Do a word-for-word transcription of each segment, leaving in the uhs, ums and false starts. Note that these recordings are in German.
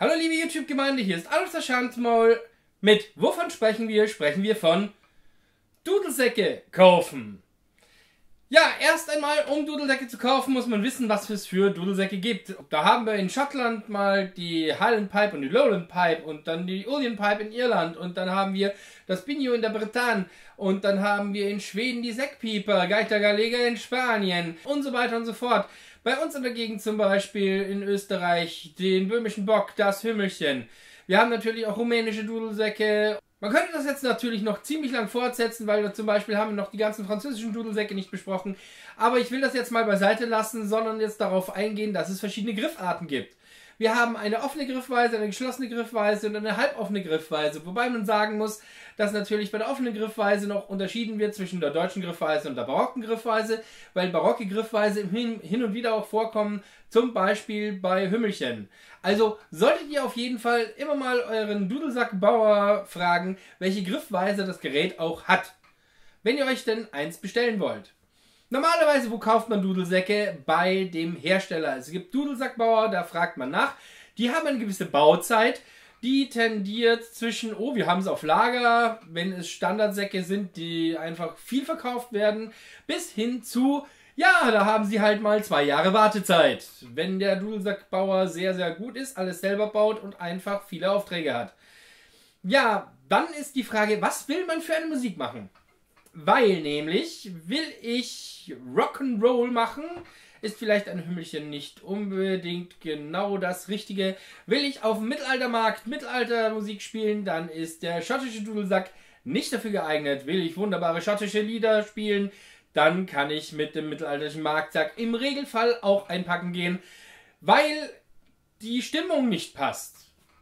Hallo liebe YouTube-Gemeinde, hier ist Adolf der Schandmaul. Mit wovon sprechen wir? Sprechen wir von Dudelsäcke kaufen. Ja, erst einmal, um Dudelsäcke zu kaufen, muss man wissen, was es für Dudelsäcke gibt. Da haben wir in Schottland mal die Highland Pipe und die Lowland Pipe und dann die Uilleann Pipe in Irland und dann haben wir das Pinho in der Bretagne und dann haben wir in Schweden die Säckpieper, Gaita Gallega in Spanien und so weiter und so fort. Bei uns in der Gegend zum Beispiel in Österreich den böhmischen Bock, das Hümmelchen. Wir haben natürlich auch rumänische Dudelsäcke. Man könnte das jetzt natürlich noch ziemlich lang fortsetzen, weil wir zum Beispiel haben wir noch die ganzen französischen Dudelsäcke nicht besprochen. Aber ich will das jetzt mal beiseite lassen, sondern jetzt darauf eingehen, dass es verschiedene Griffarten gibt. Wir haben eine offene Griffweise, eine geschlossene Griffweise und eine halboffene Griffweise. Wobei man sagen muss, dass natürlich bei der offenen Griffweise noch unterschieden wird zwischen der deutschen Griffweise und der barocken Griffweise, weil barocke Griffweise hin und wieder auch vorkommen, zum Beispiel bei Hümmelchen. Also solltet ihr auf jeden Fall immer mal euren Dudelsackbauer fragen, welche Griffweise das Gerät auch hat, wenn ihr euch denn eins bestellen wollt. Normalerweise, wo kauft man Dudelsäcke? Bei dem Hersteller. Es gibt Dudelsackbauer, da fragt man nach. Die haben eine gewisse Bauzeit. Die tendiert zwischen, oh, wir haben es auf Lager, wenn es Standardsäcke sind, die einfach viel verkauft werden, bis hin zu, ja, da haben sie halt mal zwei Jahre Wartezeit. Wenn der Dudelsackbauer sehr, sehr gut ist, alles selber baut und einfach viele Aufträge hat. Ja, dann ist die Frage, was will man für eine Musik machen? Weil nämlich, will ich Rock'n'Roll machen, ist vielleicht ein Hümmelchen nicht unbedingt genau das Richtige. Will ich auf dem Mittelaltermarkt Mittelaltermusik spielen, dann ist der schottische Dudelsack nicht dafür geeignet. Will ich wunderbare schottische Lieder spielen, dann kann ich mit dem mittelalterlichen Marktsack im Regelfall auch einpacken gehen, weil die Stimmung nicht passt.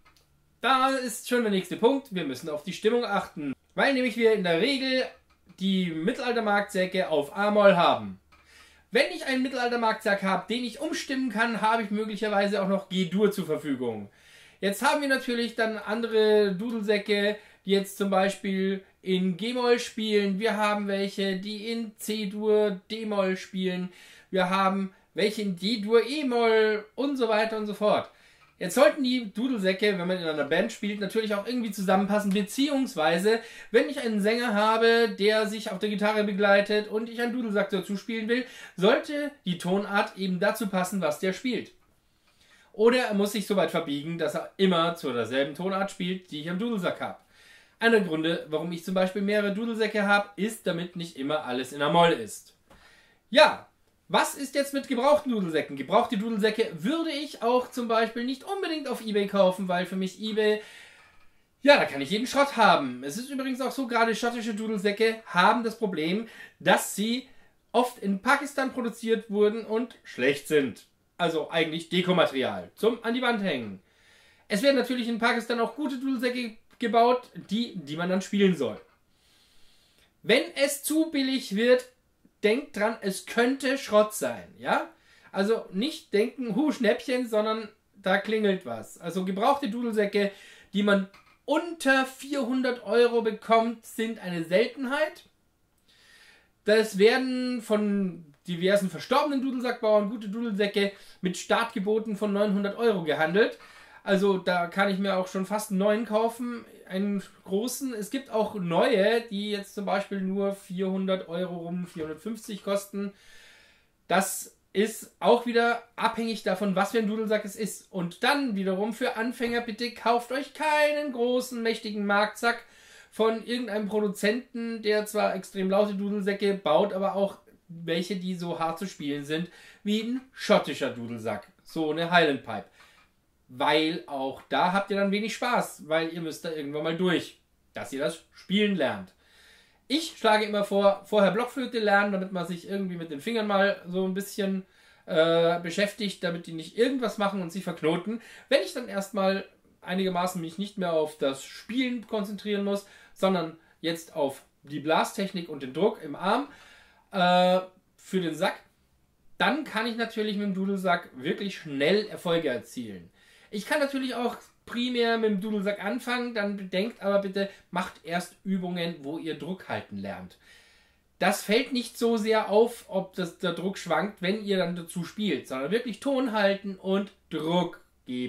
Da ist schon der nächste Punkt, wir müssen auf die Stimmung achten. Weil nämlich wir in der Regel die Mittelaltermarktsäcke auf A-Moll haben. Wenn ich einen Mittelaltermarktsack habe, den ich umstimmen kann, habe ich möglicherweise auch noch G-Dur zur Verfügung. Jetzt haben wir natürlich dann andere Dudelsäcke, die jetzt zum Beispiel in G-Moll spielen. Wir haben welche, die in C-Dur, D-Moll spielen. Wir haben welche in D-Dur, E-Moll und so weiter und so fort. Jetzt sollten die Dudelsäcke, wenn man in einer Band spielt, natürlich auch irgendwie zusammenpassen, beziehungsweise, wenn ich einen Sänger habe, der sich auf der Gitarre begleitet und ich einen Dudelsack dazu spielen will, sollte die Tonart eben dazu passen, was der spielt. Oder er muss sich so weit verbiegen, dass er immer zu derselben Tonart spielt, die ich am Dudelsack habe. Einer der Gründe, warum ich zum Beispiel mehrere Dudelsäcke habe, ist, damit nicht immer alles in A-Moll ist. Ja. Was ist jetzt mit gebrauchten Dudelsäcken? Gebrauchte Dudelsäcke würde ich auch zum Beispiel nicht unbedingt auf eBay kaufen, weil für mich eBay, ja, da kann ich jeden Schrott haben. Es ist übrigens auch so, gerade schottische Dudelsäcke haben das Problem, dass sie oft in Pakistan produziert wurden und schlecht sind. Also eigentlich Dekomaterial zum an die Wand hängen. Es werden natürlich in Pakistan auch gute Dudelsäcke gebaut, die, die man dann spielen soll. Wenn es zu billig wird, denkt dran, es könnte Schrott sein, ja? Also nicht denken, hu, Schnäppchen, sondern da klingelt was. Also gebrauchte Dudelsäcke, die man unter vierhundert Euro bekommt, sind eine Seltenheit. Das werden von diversen verstorbenen Dudelsackbauern gute Dudelsäcke mit Startgeboten von neunhundert Euro gehandelt. Also da kann ich mir auch schon fast einen neuen kaufen, einen großen. Es gibt auch neue, die jetzt zum Beispiel nur vierhundert Euro rum, vierhundertfünfzig kosten. Das ist auch wieder abhängig davon, was für ein Dudelsack es ist. Und dann wiederum für Anfänger, bitte kauft euch keinen großen, mächtigen Marktsack von irgendeinem Produzenten, der zwar extrem laute Dudelsäcke baut, aber auch welche, die so hart zu spielen sind, wie ein schottischer Dudelsack. So eine Highland Pipe. Weil auch da habt ihr dann wenig Spaß, weil ihr müsst da irgendwann mal durch, dass ihr das Spielen lernt. Ich schlage immer vor, vorher Blockflöte lernen, damit man sich irgendwie mit den Fingern mal so ein bisschen äh, beschäftigt, damit die nicht irgendwas machen und sich verknoten. Wenn ich dann erstmal einigermaßen mich nicht mehr auf das Spielen konzentrieren muss, sondern jetzt auf die Blastechnik und den Druck im Arm äh, für den Sack, dann kann ich natürlich mit dem Dudelsack wirklich schnell Erfolge erzielen. Ich kann natürlich auch primär mit dem Dudelsack anfangen, dann bedenkt aber bitte, macht erst Übungen, wo ihr Druck halten lernt. Das fällt nicht so sehr auf, ob das, der Druck schwankt, wenn ihr dann dazu spielt, sondern wirklich Ton halten und Druck geben.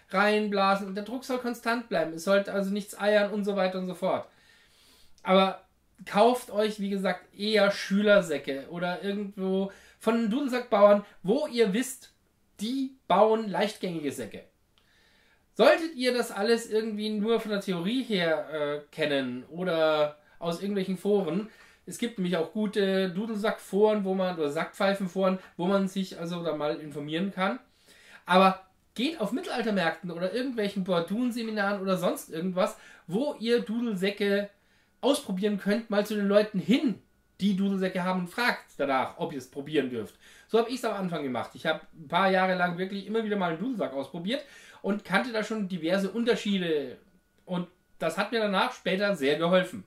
reinblasen und der Druck soll konstant bleiben. Es sollte also nichts eiern und so weiter und so fort. Aber kauft euch, wie gesagt, eher Schülersäcke oder irgendwo von Dudelsackbauern, wo ihr wisst, die bauen leichtgängige Säcke. Solltet ihr das alles irgendwie nur von der Theorie her äh, kennen oder aus irgendwelchen Foren, es gibt nämlich auch gute Dudelsackforen, wo man, oder Sackpfeifenforen, wo man sich also da mal informieren kann. Aber geht auf Mittelaltermärkten oder irgendwelchen Bordun-Seminaren oder sonst irgendwas, wo ihr Dudelsäcke ausprobieren könnt, mal zu den Leuten hin, die Dudelsäcke haben und fragt danach, ob ihr es probieren dürft. So habe ich es am Anfang gemacht. Ich habe ein paar Jahre lang wirklich immer wieder mal einen Dudelsack ausprobiert und kannte da schon diverse Unterschiede. Und das hat mir danach später sehr geholfen.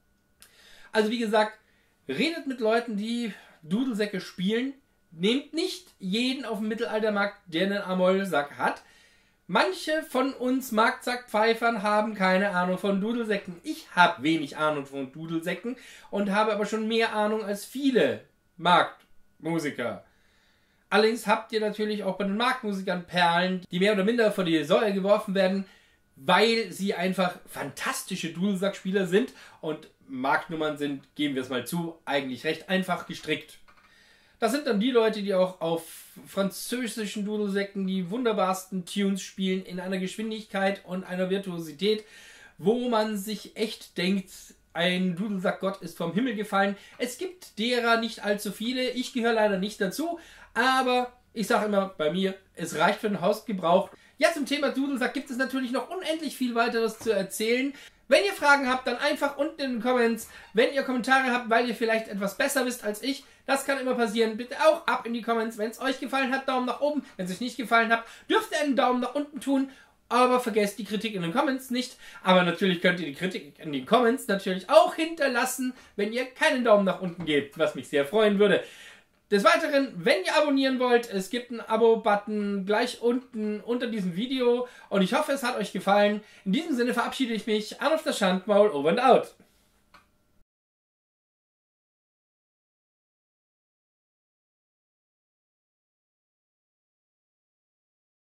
Also wie gesagt, redet mit Leuten, die Dudelsäcke spielen. Nehmt nicht jeden auf dem Mittelaltermarkt, der einen Amol-Sack hat. Manche von uns Marktsackpfeifern haben keine Ahnung von Dudelsäcken. Ich habe wenig Ahnung von Dudelsäcken und habe aber schon mehr Ahnung als viele Marktmusiker. Allerdings habt ihr natürlich auch bei den Marktmusikern Perlen, die mehr oder minder vor die Säule geworfen werden, weil sie einfach fantastische Dudelsackspieler sind und Marktnummern sind, geben wir es mal zu, eigentlich recht einfach gestrickt. Das sind dann die Leute, die auch auf französischen Dudelsäcken die wunderbarsten Tunes spielen in einer Geschwindigkeit und einer Virtuosität, wo man sich echt denkt, ein Dudelsackgott ist vom Himmel gefallen. Es gibt derer nicht allzu viele, ich gehöre leider nicht dazu, aber ich sage immer, bei mir, es reicht für den Hausgebrauch. Ja, zum Thema Dudelsack gibt es natürlich noch unendlich viel weiteres zu erzählen. Wenn ihr Fragen habt, dann einfach unten in den Comments. Wenn ihr Kommentare habt, weil ihr vielleicht etwas besser wisst als ich, das kann immer passieren. Bitte auch ab in die Comments. Wenn es euch gefallen hat, Daumen nach oben. Wenn es euch nicht gefallen hat, dürft ihr einen Daumen nach unten tun. Aber vergesst die Kritik in den Comments nicht. Aber natürlich könnt ihr die Kritik in den Comments natürlich auch hinterlassen, wenn ihr keinen Daumen nach unten gebt, was mich sehr freuen würde. Des Weiteren, wenn ihr abonnieren wollt, es gibt einen Abo-Button gleich unten unter diesem Video und ich hoffe, es hat euch gefallen. In diesem Sinne verabschiede ich mich. Arnulf das Schandmaul, over and out.